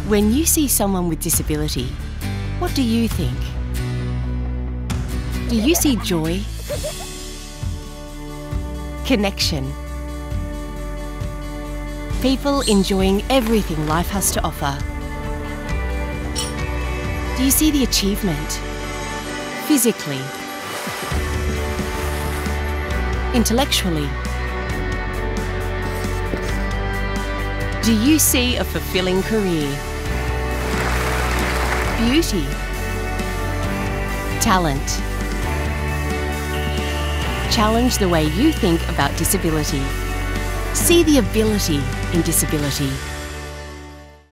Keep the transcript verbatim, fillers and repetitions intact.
When you see someone with disability, what do you think? Do you see joy? Connection? People enjoying everything life has to offer? Do you see the achievement? Physically? Intellectually? Do you see a fulfilling career? Beauty? Talent? Challenge the way you think about disability. See the ability in disability.